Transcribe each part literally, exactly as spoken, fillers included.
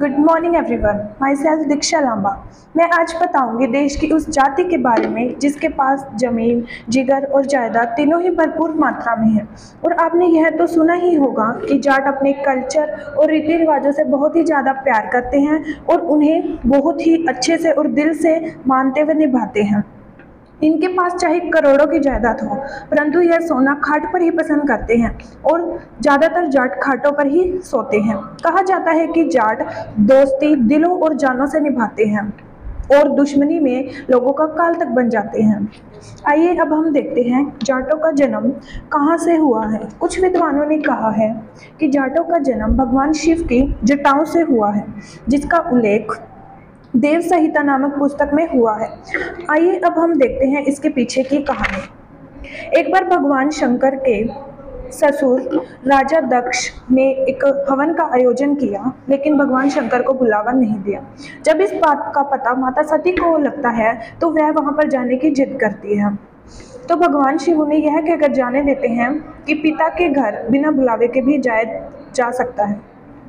Good morning everyone, myself Diksha Lamba. मैं आज बताऊंगी देश की उस जाति के बारे में जिसके पास जमीन, जिगर और जायदाद तीनों ही भरपूर मात्रा में है। और आपने यह तो सुना ही होगा कि जाट अपने कल्चर और रीति रिवाजों से बहुत ही ज़्यादा प्यार करते हैं और उन्हें बहुत ही अच्छे से और दिल से मानते हुए निभाते हैं। इनके पास चाहे करोड़ों की जायदाद हो, परंतु यह सोना खाट पर ही पसंद करते हैं और ज़्यादातर जाट खाटों पर ही सोते हैं। कहा जाता है कि जाट दोस्ती दिलों और जानों से निभाते हैं और दुश्मनी में लोगों का काल तक बन जाते हैं। आइए अब हम देखते हैं जाटों का जन्म कहाँ से हुआ है। कुछ विद्वानों ने कहा है कि जाटों का जन्म भगवान शिव की जटाओं से हुआ है, जिसका उल्लेख देव संहिता नामक पुस्तक में हुआ है। आइए अब हम देखते हैं इसके पीछे की कहानी। एक बार भगवान शंकर के ससुर राजा दक्ष ने एक हवन का आयोजन किया, लेकिन भगवान शंकर को बुलावा नहीं दिया। जब इस बात का पता माता सती को लगता है तो वह वहां पर जाने की जिद करती है। तो भगवान शिव उन्हें यह कहकर जाने देते हैं कि पिता के घर बिना बुलावे के भी जाया जा सकता है।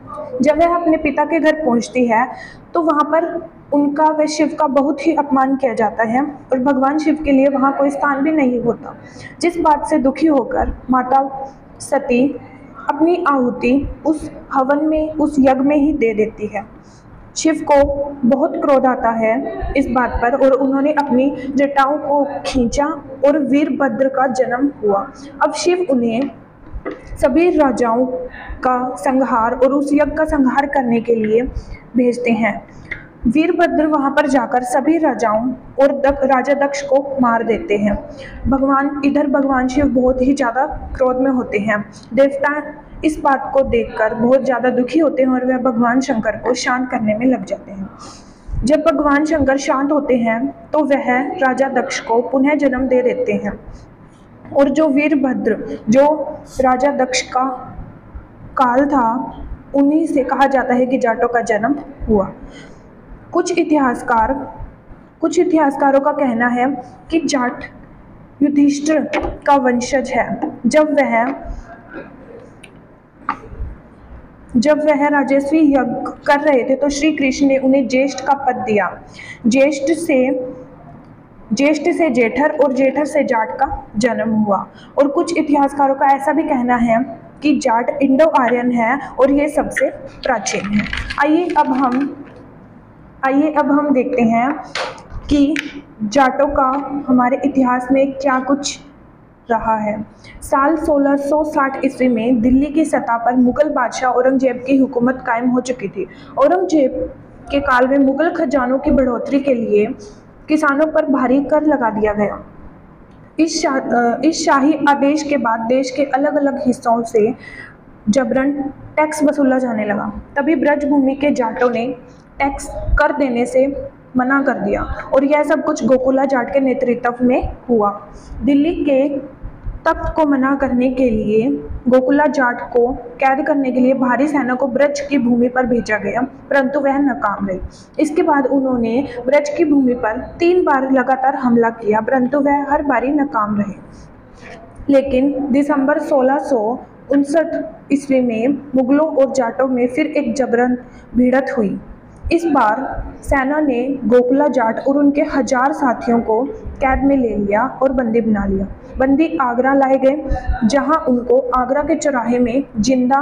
जब वह अपने पिता के घर पहुंचती है तो वहां पर उनका व शिव का बहुत ही अपमान किया जाता है और भगवान शिव के लिए वहां कोई स्थान भी नहीं होता। जिस बात से दुखी होकर माता सती अपनी आहुति उस हवन में, उस यज्ञ में ही दे देती है। शिव को बहुत क्रोध आता है इस बात पर और उन्होंने अपनी जटाओं को खींचा और वीरभद्र का जन्म हुआ। अब शिव उन्हें सभी राजाओं का संहार और उस यज्ञ का संहार करने के लिए भेजते हैं। वीरभद्र वहां पर जाकर सभी राजाओं और दक, राजा दक्ष को मार देते हैं। भगवान इधर भगवान शिव बहुत ही ज़्यादा क्रोध में होते हैं। देवता इस बात को देखकर बहुत ज़्यादा दुखी होते हैं और वह भगवान शंकर को शांत करने में लग जाते हैं। जब भगवान शंकर शांत होते हैं तो वह राजा दक्ष को पुनः जन्म दे देते हैं और जो वीरभद्र, जो राजा दक्ष का काल था, उन्हीं से कहा जाता है कि जाटों का जन्म हुआ। कुछ इतिहासकार कुछ इतिहासकारों का कहना है कि जाट युधिष्ठिर का वंशज है। जब वह जब वह राजस्वी यज्ञ कर रहे थे तो श्री कृष्ण ने उन्हें ज्येष्ठ का पद दिया। ज्येष्ठ से ज्येष्ठ से जेठर और जेठर से जाट का जन्म हुआ। और कुछ इतिहासकारों का ऐसा भी कहना है कि जाट इंडो आर्यन है और ये सबसे प्राचीन है। आइए अब हम आइए अब हम देखते हैं कि जाटों का हमारे इतिहास में क्या कुछ रहा है। साल सोलह सौ साठ ईस्वी में दिल्ली की सतह पर मुगल बादशाह औरंगजेब की हुकूमत कायम हो चुकी थी। औरंगजेब के काल में मुगल खजानों की बढ़ोतरी के लिए किसानों पर भारी कर लगा दिया गया। इस शा, इस शाही आदेश के बाद देश के अलग अलग हिस्सों से जबरन टैक्स वसूला जाने लगा। तभी ब्रजभूमि के जाटों ने टैक्स कर देने से मना कर दिया और यह सब कुछ गोकुला जाट के नेतृत्व में हुआ। दिल्ली के तख्त को मना करने के लिए गोकुला जाट को कैद करने के लिए भारी सेना को ब्रज की भूमि पर भेजा गया, परंतु वह नाकाम रही। इसके बाद उन्होंने ब्रज की भूमि पर तीन बार लगातार हमला किया, परंतु वह हर बारी नाकाम रहे। लेकिन दिसंबर सोलह सौ उनसठ ईस्वी में मुगलों और जाटों में फिर एक जबरन भिड़ंत हुई। इस बार सेना ने गोकुला जाट और उनके हजार साथियों को कैद में ले लिया और बंदी बना लिया। बंदी आगरा लाए गए, जहां उनको आगरा के चौराहे में जिंदा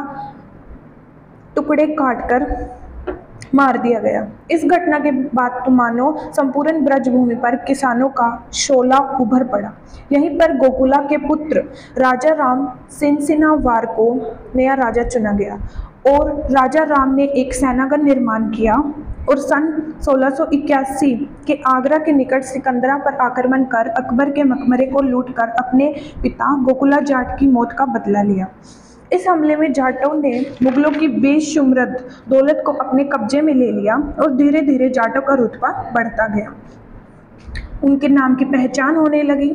टुकड़े काटकर मार दिया गया। इस घटना के बाद तो मानो संपूर्ण ब्रजभूमि पर किसानों का शोला उभर पड़ा। यहीं पर गोकुला के पुत्र राजा राम सिनसिनावार को नया राजा चुना गया और राजा राम ने एक सेना का निर्माण किया और सन सोलह सौ इक्यासी के आगरा के निकट सिकंदरा पर आक्रमण कर अकबर के मकबरे को लूटकर अपने पिता गोकुला जाट की मौत का बदला लिया। इस हमले में जाटों ने मुगलों की बेशुमार दौलत को अपने कब्जे में ले लिया और धीरे धीरे जाटों का रुतबा बढ़ता गया, उनके नाम की पहचान होने लगी।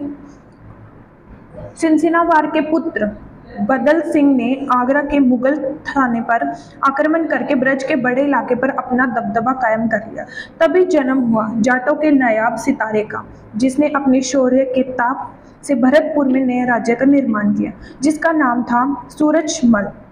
सिनसिनावार के पुत्र बदल सिंह ने आगरा के मुगल थाने पर आक्रमण करके ब्रज के बड़े इलाके पर अपना दबदबा कायम कर लिया। तभी जन्म हुआ जाटों के नायाब सितारे का, जिसने अपने शौर्य के ताप से भरतपुर में नए राज्य का निर्माण किया, जिसका नाम था सूरजमल।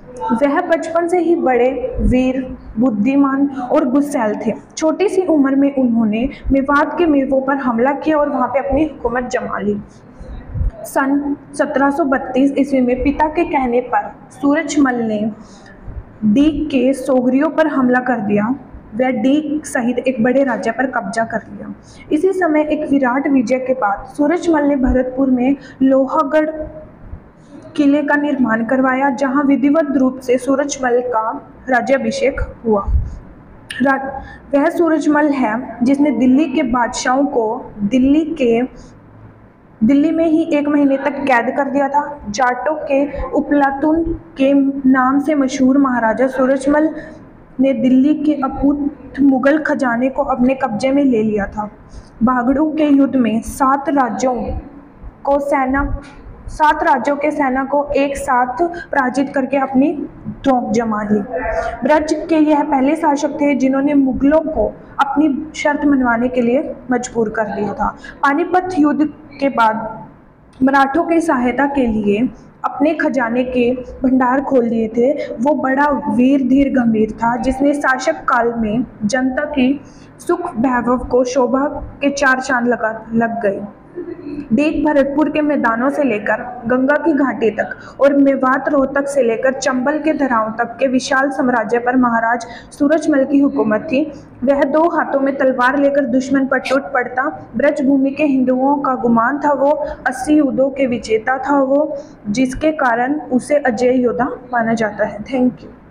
वह बचपन से ही बड़े वीर, बुद्धिमान और गुस्सैल थे। छोटी सी उम्र में उन्होंने मेवात के मेवों पर हमला किया और वहाँ पे अपनी हुकूमत जमा ली। सन सत्रह सौ बत्तीस ईस्वी में पिता के कहने पर सूरजमल ने डीग के सोगरियों पर हमला कर दिया। वह डीग सहित एक बड़े राज्य पर कब्जा कर लिया। इसी समय एक विराट विजय के बाद सूरजमल ने भरतपुर में लोहागढ़ किले का निर्माण करवाया, जहां विधिवत रूप से सूरजमल का राज्याभिषेक हुआ। वह सूरजमल है जिसने दिल्ली के बादशाहों को दिल्ली के दिल्ली में ही एक महीने तक कैद कर दिया था। जाटों के उपलातून के नाम से मशहूर महाराजा सूरजमल ने दिल्ली के अपूत मुगल खजाने को अपने कब्जे में ले लिया था। भागड़ू के युद्ध में सात राज्यों को सेना सात राज्यों के सेना को एक साथ पराजित करके अपनी तोप जमा ली। ब्रज के यह पहले शासक थे जिन्होंने मुगलों को अपनी शर्त मनवाने के लिए मजबूर कर दिया था। पानीपत युद्ध के बाद मराठों की सहायता के लिए अपने खजाने के भंडार खोल दिए थे। वो बड़ा वीर धीर गंभीर था जिसने शासक काल में जनता की सुख वैभव को शोभा के चार चांद लगा लग गए। डीग भरतपुर के मैदानों से लेकर गंगा की घाटी तक और मेवात रोहतक से लेकर चंबल के दर्राओं तक के विशाल साम्राज्य पर महाराज सूरजमल की हुकूमत थी। वह दो हाथों में तलवार लेकर दुश्मन पर टूट पड़ता। ब्रजभूमि के हिंदुओं का गुमान था वो अस्सी युद्धों के विजेता था वो, जिसके कारण उसे अजय योद्धा माना जाता है। Thank you.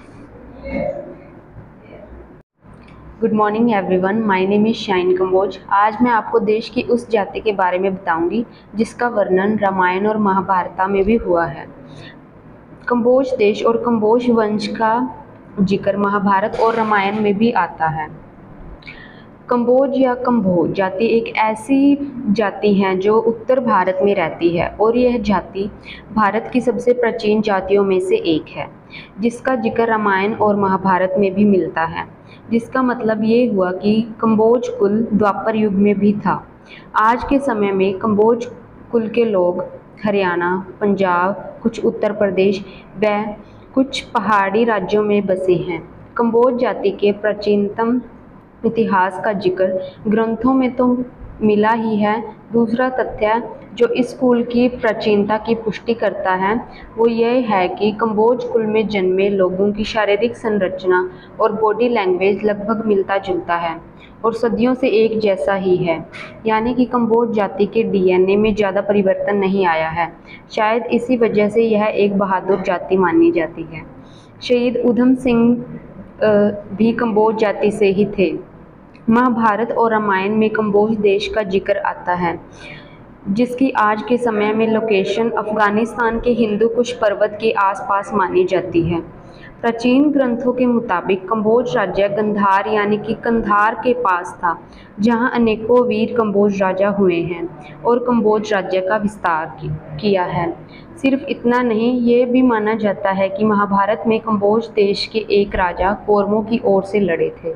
Good morning everyone, my name is Shine Kamboj. आज मैं आपको देश की उस जाति के बारे में बताऊंगी जिसका वर्णन रामायण और महाभारत में भी हुआ है। कंबोज देश और कंबोज वंश का जिक्र महाभारत और रामायण में भी आता है। कंबोज या कंबोज जाति एक ऐसी जाति है जो उत्तर भारत में रहती है और यह जाति भारत की सबसे प्राचीन जातियों में से एक है, जिसका जिक्र रामायण और महाभारत में भी मिलता है। जिसका मतलब ये हुआ कि कंबोज कुल द्वापर युग में भी था। आज के समय में कंबोज कुल के लोग हरियाणा, पंजाब, कुछ उत्तर प्रदेश व कुछ पहाड़ी राज्यों में बसे हैं। कंबोज जाति के प्राचीनतम इतिहास का जिक्र ग्रंथों में तो मिला ही है। दूसरा तथ्य जो इस कुल की प्राचीनता की पुष्टि करता है वो यह है कि कंबोज कुल में जन्मे लोगों की शारीरिक संरचना और बॉडी लैंग्वेज लगभग मिलता जुलता है और सदियों से एक जैसा ही है, यानी कि कंबोज जाति के डीएनए में ज़्यादा परिवर्तन नहीं आया है। शायद इसी वजह से यह एक बहादुर जाति मानी जाती है। शहीद उधम सिंह भी कंबोज जाति से ही थे। महाभारत और रामायण में कंबोज देश का जिक्र आता है, जिसकी आज के समय में लोकेशन अफगानिस्तान के हिंदू कुश पर्वत के आसपास मानी जाती है। प्राचीन ग्रंथों के मुताबिक कंबोज राज्य गंधार यानी कि कंधार के पास था, जहां अनेकों वीर कंबोज राजा हुए हैं और कंबोज राज्य का विस्तार किया है। सिर्फ इतना नहीं, ये भी माना जाता है कि महाभारत में कंबोज देश के एक राजा कौरवों की ओर से लड़े थे।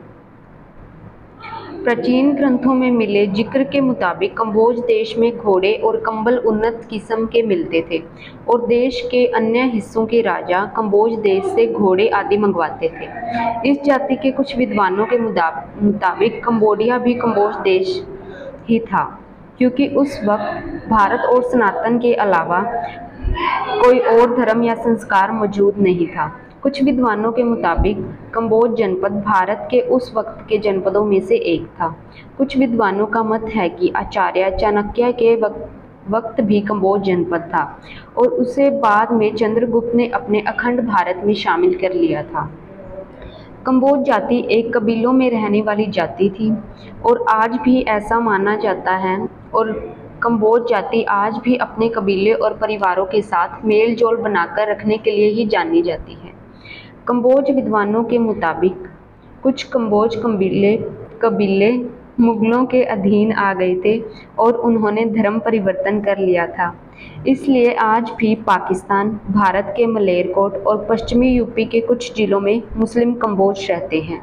प्राचीन ग्रंथों में मिले जिक्र के मुताबिक कंबोज देश में घोड़े और कंबल उन्नत किस्म के मिलते थे और देश के अन्य हिस्सों के राजा कंबोज देश से घोड़े आदि मंगवाते थे। इस जाति के कुछ विद्वानों के मुताबिक कंबोडिया भी कंबोज देश ही था, क्योंकि उस वक्त भारत और सनातन के अलावा कोई और धर्म या संस्कार मौजूद नहीं था। कुछ विद्वानों के मुताबिक कंबोज जनपद भारत के उस वक्त के जनपदों में से एक था। कुछ विद्वानों का मत है कि आचार्य चाणक्य के वक्त, वक्त भी कंबोज जनपद था और उसे बाद में चंद्रगुप्त ने अपने अखंड भारत में शामिल कर लिया था। कंबोज जाति एक कबीलों में रहने वाली जाति थी और आज भी ऐसा माना जाता है और कंबोज जाति आज भी अपने कबीले और परिवारों के साथ मेल जोल बनाकर रखने के लिए ही जानी जाती है। कंबोज विद्वानों के मुताबिक कुछ कंबोज कबीले कबीले मुगलों के अधीन आ गए थे और उन्होंने धर्म परिवर्तन कर लिया था। इसलिए आज भी पाकिस्तान, भारत के मलेरकोट और पश्चिमी यूपी के कुछ जिलों में मुस्लिम कंबोज रहते हैं।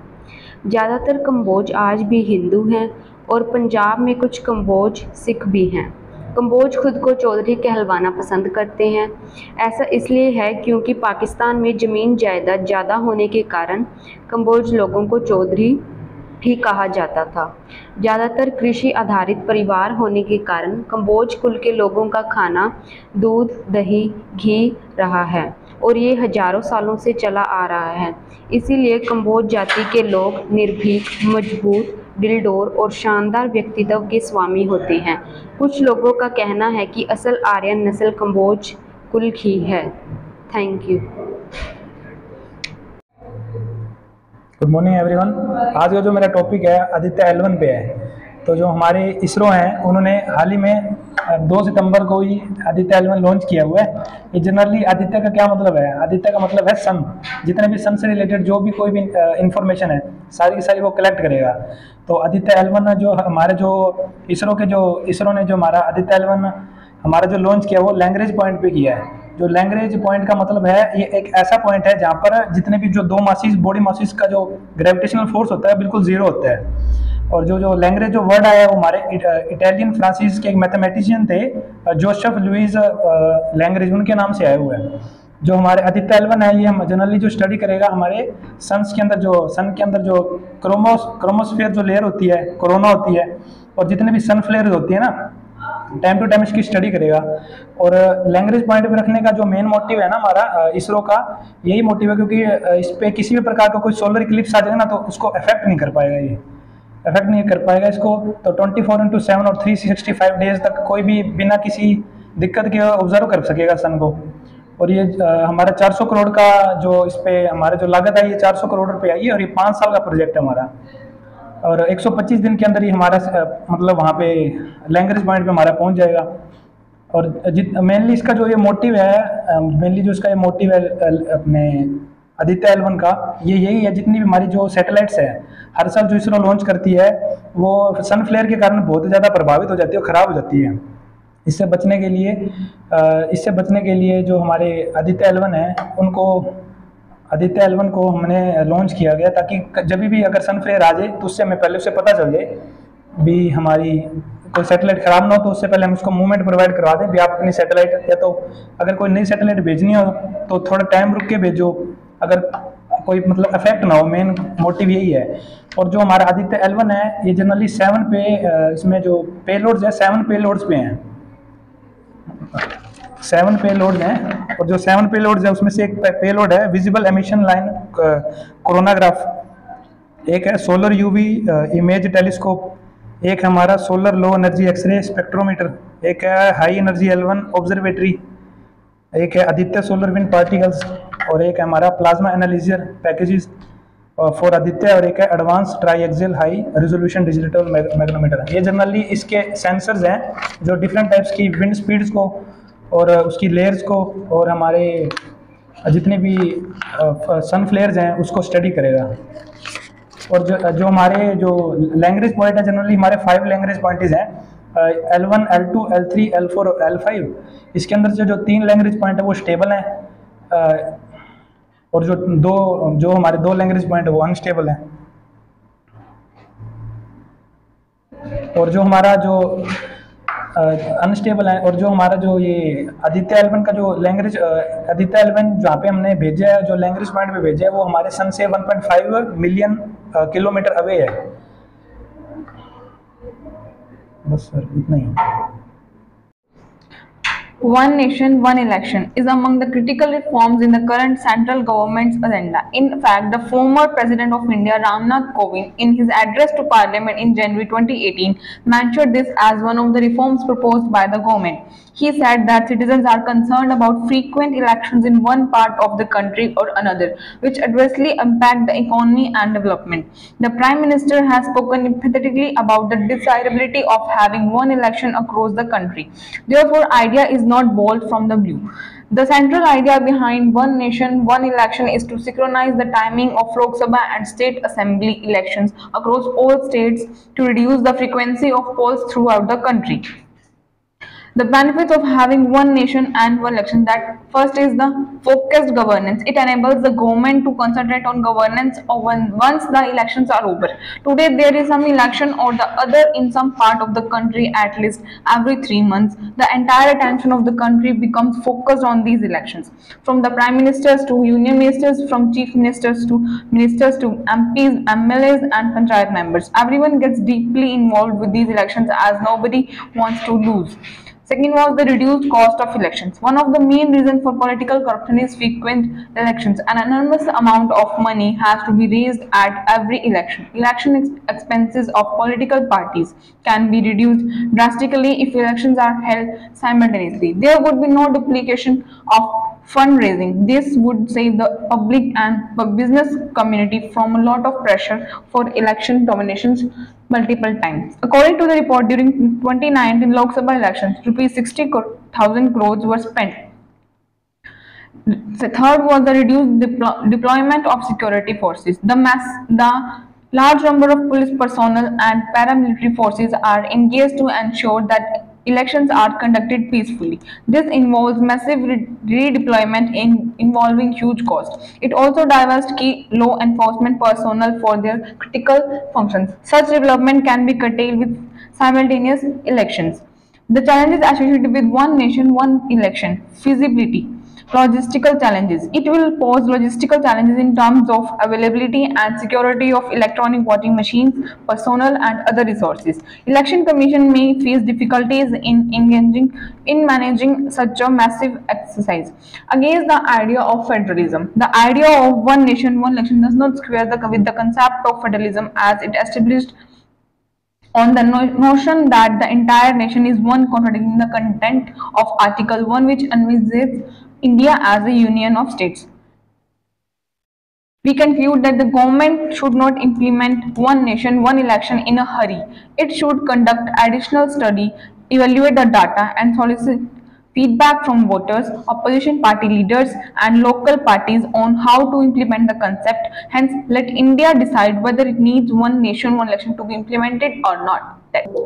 ज़्यादातर कंबोज आज भी हिंदू हैं और पंजाब में कुछ कंबोज सिख भी हैं। कंबोज खुद को चौधरी कहलवाना पसंद करते हैं। ऐसा इसलिए है क्योंकि पाकिस्तान में ज़मीन जायदाद ज़्यादा होने के कारण कंबोज लोगों को चौधरी भी कहा जाता था। ज़्यादातर कृषि आधारित परिवार होने के कारण कंबोज कुल के लोगों का खाना दूध, दही, घी रहा है और ये हजारों सालों से चला आ रहा है। इसीलिए कंबोज जाति के लोग निर्भीक, मजबूत, दिलडोर और शानदार व्यक्तित्व के स्वामी होते हैं। कुछ लोगों का कहना है कि असल आर्यन नस्ल कंबोज कुल की है। Thank you. Good morning everyone. आज का जो मेरा टॉपिक है आदित्य एल वन पे है। तो जो हमारे इसरो हैं उन्होंने हाल ही में दो सितंबर को ही आदित्य एल वन लॉन्च किया हुआ है। ये जनरली आदित्य का क्या मतलब है? आदित्य का मतलब है सन। जितने भी सन से रिलेटेड जो भी कोई भी इंफॉर्मेशन है सारी की सारी वो कलेक्ट करेगा। तो आदित्य एल वन जो हमारे जो इसरो के जो इसरो ने जो हमारा आदित्य एल वन हमारा जो लॉन्च किया वो लैंग्वेज पॉइंट पे किया है। जो लैंग्वेज पॉइंट का मतलब है ये एक ऐसा पॉइंट है जहाँ पर जितने भी जो दो मासिस बॉडी मासिस का जो ग्रेविटेशनल फोर्स होता है बिल्कुल जीरो होता है। और जो जो लैंग्वेज जो वर्ड आया है वो हमारे इटालियन फ्रांसीस के एक मैथमेटिशियन थे जोसेफ लुइस लैंग्वेज, उनके नाम से आए हुए हैं। जो हमारे आदित्य एल वन है ये हम जनरली जो स्टडी करेगा हमारे सन्स के अंदर जो सन के अंदर जो क्रोमोस क्रोमोस्फीयर जो लेयर होती है, कोरोना होती है और जितने भी सन फ्लेयर होती है ना, टाइम टू टाइम इसकी स्टडी करेगा। और लैंग्वेज पॉइंट पे रखने का जो मेन मोटिव है ना हमारा इसरो का, यही मोटिव है क्योंकि इस पे किसी भी प्रकार का कोई सोलर इक्लिप्स आ जाएगा ना तो उसको अफेक्ट नहीं कर पाएगा, ये अफेक्ट नहीं कर पाएगा इसको। तो ट्वेंटी फोर इंटू सेवन और थ्री सिक्सटी फाइव डेज तक कोई भी बिना किसी दिक्कत के ऑब्जर्व कर सकेगा सन को। और ये हमारा चार सौ करोड़ का जो इस पे हमारे जो लागत आई है चार सौ करोड़ रुपये आई है और ये पाँच साल का प्रोजेक्ट है हमारा। और एक सौ पच्चीस दिन के अंदर ही हमारा मतलब वहाँ पे लैंग्वेज पॉइंट पे हमारा पहुँच जाएगा। और जित मेनली इसका जो ये मोटिव है मेनली जो इसका ये मोटिव है अपने आदित्य एल वन का ये यही है, जितनी भी हमारी जो सैटेलाइट्स है हर साल जो इसरो लॉन्च करती है वो सन फ्लेयर के कारण बहुत ज़्यादा प्रभावित हो जाती है और ख़राब हो जाती है। इससे बचने के लिए इससे बचने के लिए जो हमारे आदित्य एल वन है उनको आदित्य एल वन को हमने लॉन्च किया गया ताकि जब भी अगर सन फ्लेयर आ जाए तो उससे हमें पहले उससे पता चल जाए भी हमारी कोई सैटेलाइट ख़राब ना हो, तो उससे पहले हम उसको मूवमेंट प्रोवाइड करवा दें भी आप अपनी सैटेलाइट, या तो अगर कोई नई सैटेलाइट भेजनी हो तो थोड़ा टाइम रुक के भेजो अगर कोई मतलब इफेक्ट ना हो। मेन मोटिव यही है। और जो हमारा आदित्य एल वन है ये जनरली सेवन पे इसमें जो पेलोड्स है सेवन पेलोड्स पे हैं सेवन पेलोड्स हैं और जो सेवन पेलोड्स है उसमें से एक पेलोड है विजिबल एमिशन लाइन कोरोनाग्राफ, एक है सोलर यूवी इमेज टेलीस्कोप, एक हमारा solar low energy x-ray spectrometer, एक है high energy L one observatory, एक है आदित्य सोलर विंड पार्टिकल्स और एक है हमारा plasma analysis packages for Aditya और एक है advance tri axial high resolution digital magnometer. ये जनरली इसके सेंसर्स हैं जो डिफरेंट टाइप्स की विंड स्पीड्स को और उसकी लेयर्स को और हमारे जितने भी सन फ्लेयर्स हैं उसको स्टडी करेगा। और जो जो हमारे जो लैंग्वेज पॉइंट है जनरली हमारे फाइव लैंग्वेज पॉइंट्स हैं L one, L two, L three, L four और एल फाइव। इसके अंदर से जो तीन लैंग्वेज पॉइंट है वो स्टेबल हैं और जो दो जो हमारे दो लैंग्वेज पॉइंट है वो अनस्टेबल हैं। और जो हमारा जो अनस्टेबल है और जो हमारा जो ये आदित्य एल वन का जो लैंग्वेज आदित्य एल वन जहाँ पे हमने भेजा है जो लैंग्वेज पॉइंट पे भेजा है वो हमारे सन से one point five million kilometre away है। बस सर इतना ही। One nation, one election is among the critical reforms in the current central government's agenda. In fact, the former President of India, Ramnath Kovind, in his address to Parliament in January twenty eighteen, mentioned this as one of the reforms proposed by the government. He said that citizens are concerned about frequent elections in one part of the country or another, which adversely impact the economy and development. The Prime Minister has spoken emphatically about the desirability of having one election across the country. Therefore, idea is not bold from the blue. The central idea behind one nation, one election is to synchronize the timing of Lok Sabha and state assembly elections across all states to reduce the frequency of polls throughout the country. The benefits of having one nation and one election, that first is the focused governance. It enables the government to concentrate on governance once the elections are over. Today there is some election or the other in some part of the country at least every three months. The entire attention of the country becomes focused on these elections. From the prime ministers to union ministers, from chief ministers to ministers to M Ps, M L As and panchayat members. Everyone gets deeply involved with these elections as nobody wants to lose. Second was the reduced cost of elections. One of the main reasons for political corruption is frequent elections. An enormous amount of money has to be raised at every election. Election ex expenses of political parties can be reduced drastically if elections are held simultaneously. There would be no duplication of fundraising. This would save the public and business community from a lot of pressure for election dominations multiple times. According to the report, during twenty nineteen Lok Sabha elections, rupees sixty thousand crores were spent. The third was the reduced deplo deployment of security forces. The mass, the large number of police personnel and paramilitary forces are engaged to ensure that elections are conducted peacefully. This involves massive re redeployment in involving huge costs. It also diverts key law enforcement personnel for their critical functions. Such development can be curtailed with simultaneous elections. The challenges associated with one nation, one election. Feasibility. Logistical challenges. It will pose logistical challenges in terms of availability and security of electronic voting machines, personnel and other resources. Election Commission may face difficulties in engaging in managing such a massive exercise. Against the idea of federalism. The idea of one nation, one election does not square the, with the concept of federalism as it established on the no notion that the entire nation is one, contradicting the content of Article one, which envisages India as a union of states. We conclude that the government should not implement one nation, one election in a hurry. It should conduct additional study, evaluate the data and solicit feedback from voters, opposition party leaders and local parties on how to implement the concept. Hence, let India decide whether it needs one nation, one election to be implemented or not.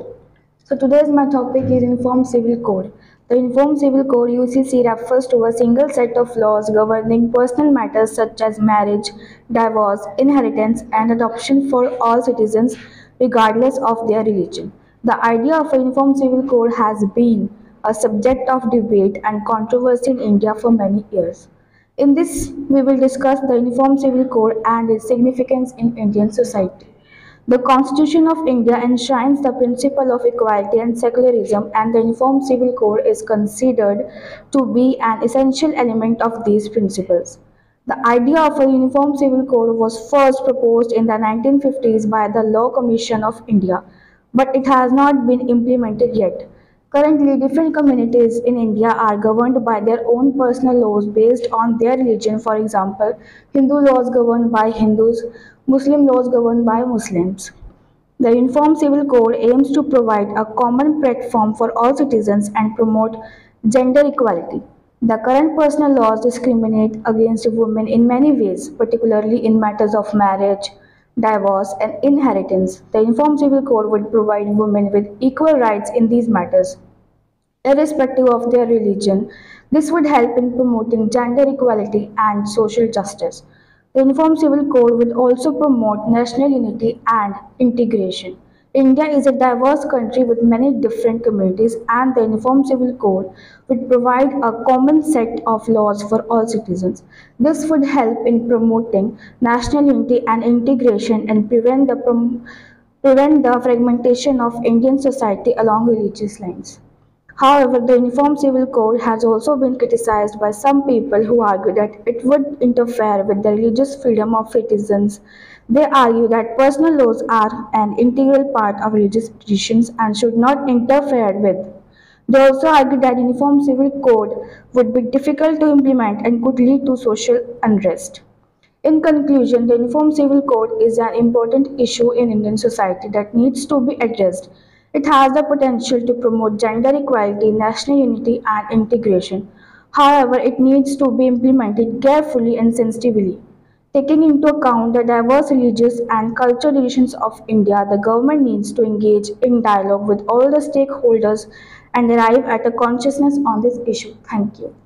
So today's my topic is Uniform Civil Code. The Uniform Civil Code U C C refers to a single set of laws governing personal matters such as marriage, divorce, inheritance and adoption for all citizens regardless of their religion. The idea of a Uniform Civil Code has been a subject of debate and controversy in India for many years. In this, we will discuss the Uniform Civil Code and its significance in Indian society. The Constitution of India enshrines the principle of equality and secularism, and the Uniform Civil Code is considered to be an essential element of these principles. The idea of a Uniform Civil Code was first proposed in the nineteen fifties by the Law Commission of India, but it has not been implemented yet. Currently, different communities in India are governed by their own personal laws based on their religion. For example, Hindu laws governed by Hindus, Muslim laws governed by Muslims. The Uniform Civil Code aims to provide a common platform for all citizens and promote gender equality. The current personal laws discriminate against women in many ways, particularly in matters of marriage, divorce, and inheritance. The Uniform Civil Code would provide women with equal rights in these matters, irrespective of their religion. This would help in promoting gender equality and social justice. The Uniform Civil Code would also promote national unity and integration. India is a diverse country with many different communities, and the Uniform Civil Code would provide a common set of laws for all citizens. This would help in promoting national unity and integration and prevent the, prom prevent the fragmentation of Indian society along religious lines. However, the Uniform Civil Code has also been criticized by some people who argue that it would interfere with the religious freedom of citizens. They argue that personal laws are an integral part of religious traditions and should not interfere with. They also argue that Uniform Civil Code would be difficult to implement and could lead to social unrest. In conclusion, the Uniform Civil Code is an important issue in Indian society that needs to be addressed. It has the potential to promote gender equality, national unity, and integration. However, it needs to be implemented carefully and sensitively. Taking into account the diverse religious and cultural traditions of India, the government needs to engage in dialogue with all the stakeholders and arrive at a consciousness on this issue. Thank you.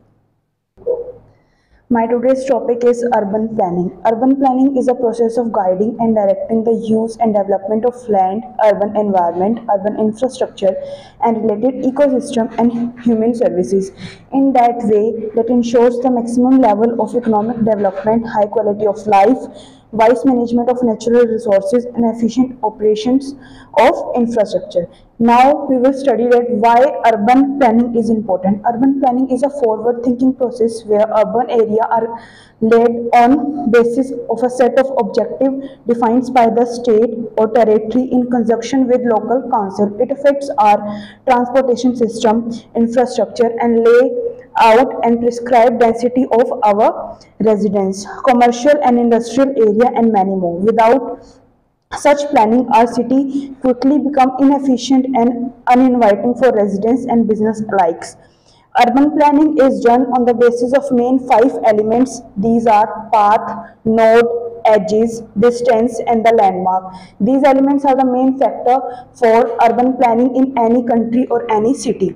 My today's topic is urban planning. Urban planning is a process of guiding and directing the use and development of land, urban environment, urban infrastructure, and related ecosystem and human services in that way that ensures the maximum level of economic development, high quality of life, wise management of natural resources, and efficient operations of infrastructure. Now we will study that why urban planning is important. Urban planning is a forward thinking process where urban areas are laid on basis of a set of objectives defined by the state or territory in conjunction with local council. It affects our transportation system, infrastructure, and lay out and prescribe density of our residence, commercial and industrial area, and many more. Without such planning, our city quickly become inefficient and uninviting for residents and business alike. Urban planning is done on the basis of main five elements. These are path, node, edges, distance, and the landmark. These elements are the main factor for urban planning in any country or any city.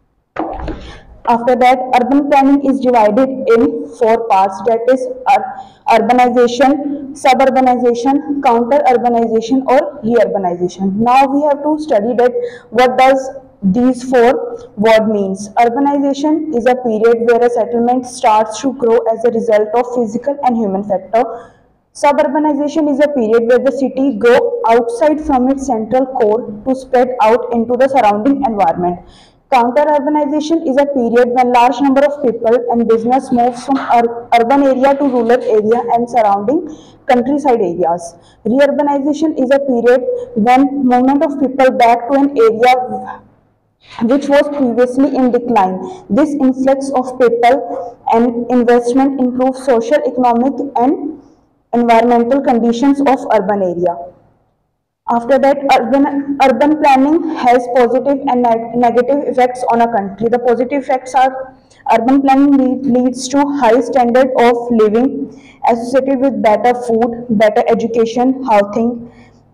After that, urban planning is divided in four parts, that is urbanization, suburbanization, counter-urbanization, or re-urbanization. Now we have to study that what does these four word means. Urbanization is a period where a settlement starts to grow as a result of physical and human factor. Suburbanization is a period where the city grows outside from its central core to spread out into the surrounding environment. Counter-urbanization is a period when large number of people and business moves from ur urban area to rural area and surrounding countryside areas. Re-urbanization is a period when movement of people back to an area which was previously in decline. This influx of people and investment improves social, economic, and environmental conditions of urban area. After that, urban, urban planning has positive and neg negative effects on a country. The positive effects are urban planning lead, leads to high standard of living associated with better food, better education, housing,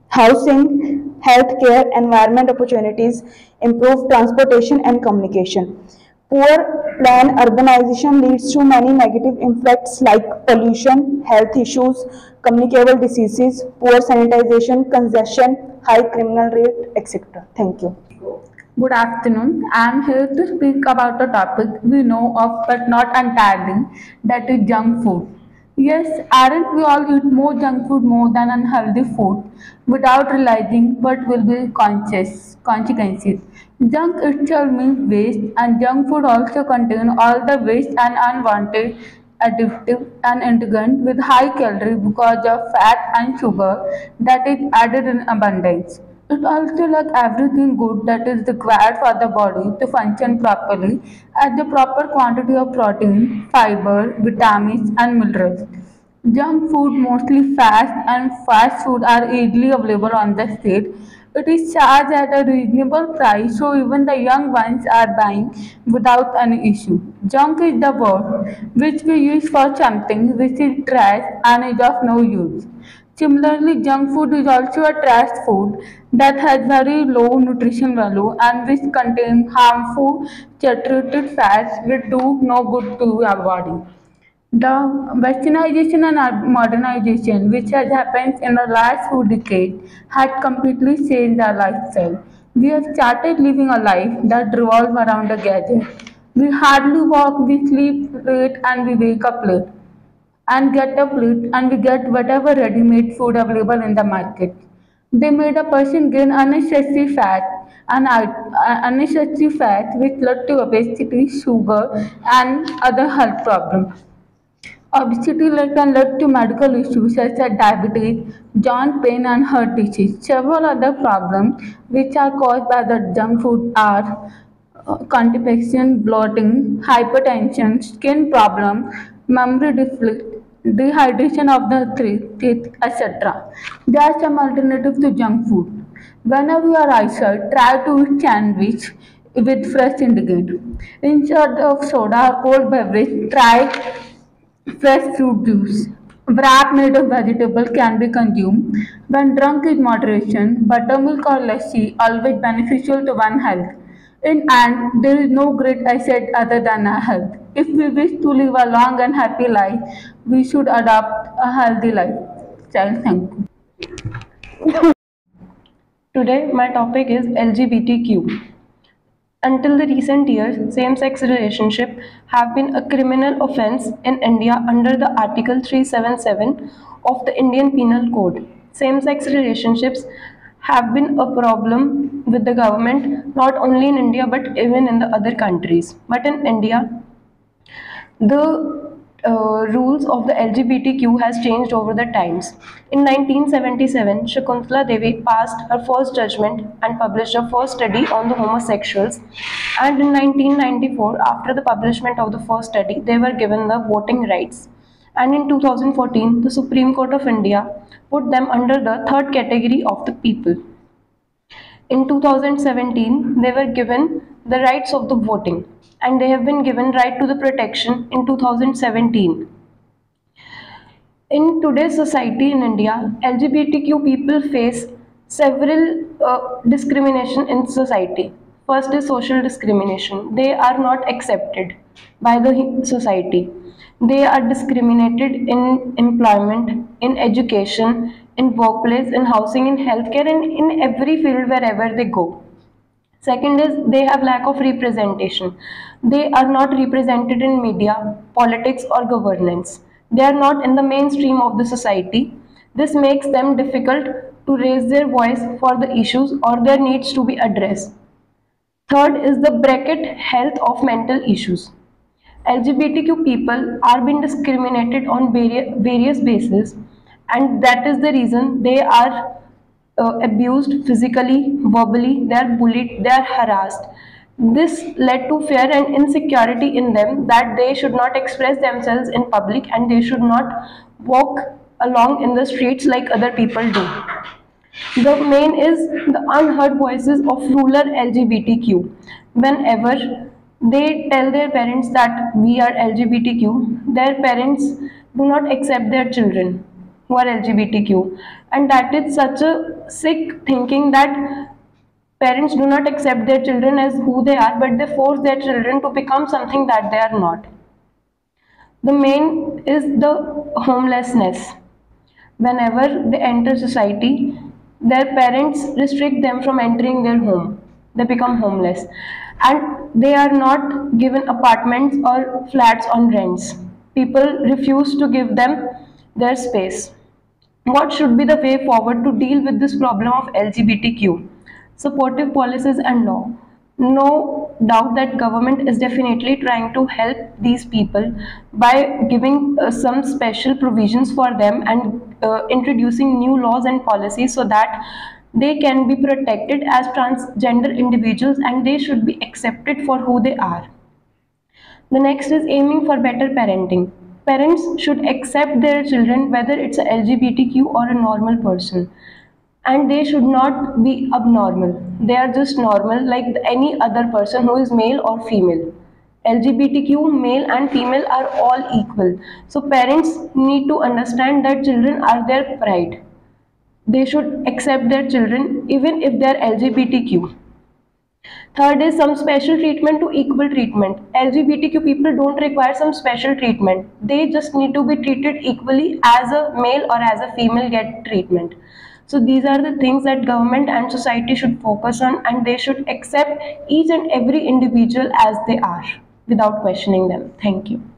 housing, healthcare, environment opportunities, improved transportation and communication. Poor planned urbanization leads to many negative effects like pollution, health issues, communicable diseases, poor sanitization, congestion, high criminal rate, et cetera. Thank you. Good afternoon. I am here to speak about a topic we know of but not entirely, that is junk food. Yes, aren't we all eat more junk food more than unhealthy food without realizing what will be conscious consequences? Junk itself means waste, and junk food also contains all the waste and unwanted addictive and ingredient with high calorie because of fat and sugar that is added in abundance. It also lacks everything good that is required for the body to function properly, as the proper quantity of protein, fiber, vitamins, and minerals. Junk food, mostly fast and fast food, are easily available on the street. It is charged at a reasonable price, so even the young ones are buying without any issue. Junk is the word which we use for something which is trash and is of no use. Similarly, junk food is also a trash food that has very low nutrition value and which contains harmful saturated fats which do no good to our body. The westernization and modernization, which has happened in the last few decades, had completely changed our lifestyle. We have started living a life that revolves around a gadget. We hardly walk, we sleep late, and we wake up late and get up late and we get whatever ready-made food available in the market. They made a person gain unnecessary fat and unnecessary fat which led to obesity, sugar, and other health problems. Obesity can lead to medical issues such as diabetes, joint pain, and heart disease. Several other problems which are caused by the junk food are uh, constipation, bloating, hypertension, skin problem, memory defect, dehydration of the teeth, et cetera. There are some alternatives to junk food. Whenever you are outside, try to eat sandwich with fresh ingredient. Instead of soda or cold beverage, try fresh fruit juice. Wrap made of vegetable can be consumed when drunk in moderation. Buttermilk or lassi always beneficial to one health. In end, there is no great asset other than our health. If we wish to live a long and happy life, we should adopt a healthy lifestyle. Thank you. Today, my topic is L G B T Q. Until the recent years, same-sex relationships have been a criminal offence in India under the Article three seventy-seven of the Indian Penal Code. Same-sex relationships have been a problem with the government not only in India but even in the other countries. But in India, the uh, rules of the L G B T Q has changed over the times. In nineteen seventy-seven, Shakuntala Devi passed her first judgment and published her first study on the homosexuals. And in nineteen ninety-four, after the publishment of the first study, they were given the voting rights. And in two thousand fourteen, the Supreme Court of India put them under the third category of the people. In two thousand seventeen, they were given the rights of the voting, and they have been given right to the protection in two thousand seventeen. In today's society in India, L G B T Q people face several uh, discrimination in society. First is social discrimination. They are not accepted by the society. They are discriminated in employment, in education, in workplace, in housing, in healthcare, and in every field wherever they go. Second is they have lack of representation. They are not represented in media, politics or governance. They are not in the mainstream of the society. This makes them difficult to raise their voice for the issues or their needs to be addressed. Third is the bracket health of mental issues. L G B T Q people are being discriminated on various bases, and that is the reason they are uh, abused physically, verbally, they are bullied, they are harassed. This led to fear and insecurity in them that they should not express themselves in public and they should not walk along in the streets like other people do. The main is the unheard voices of rural L G B T Q. Whenever they tell their parents that we are L G B T Q, their parents do not accept their children who are L G B T Q, and that is such a sick thinking that parents do not accept their children as who they are, but they force their children to become something that they are not. The main is the homelessness. Whenever they enter society, their parents restrict them from entering their home. They become homeless, and they are not given apartments or flats on rents. People refuse to give them their space. What should be the way forward to deal with this problem of L G B T Q? Supportive policies and law. No doubt that government is definitely trying to help these people by giving uh, some special provisions for them and uh, introducing new laws and policies so that they can be protected as transgender individuals and they should be accepted for who they are. The next is aiming for better parenting. Parents should accept their children whether it's a L G B T Q or a normal person. And they should not be abnormal. They are just normal like any other person who is male or female. L G B T Q, male and female are all equal. So parents need to understand that children are their pride. They should accept their children even if they are L G B T Q. Third is some special treatment to equal treatment. L G B T Q people don't require some special treatment. They just need to be treated equally as a male or as a female get treatment. So these are the things that government and society should focus on, and they should accept each and every individual as they are without questioning them. Thank you.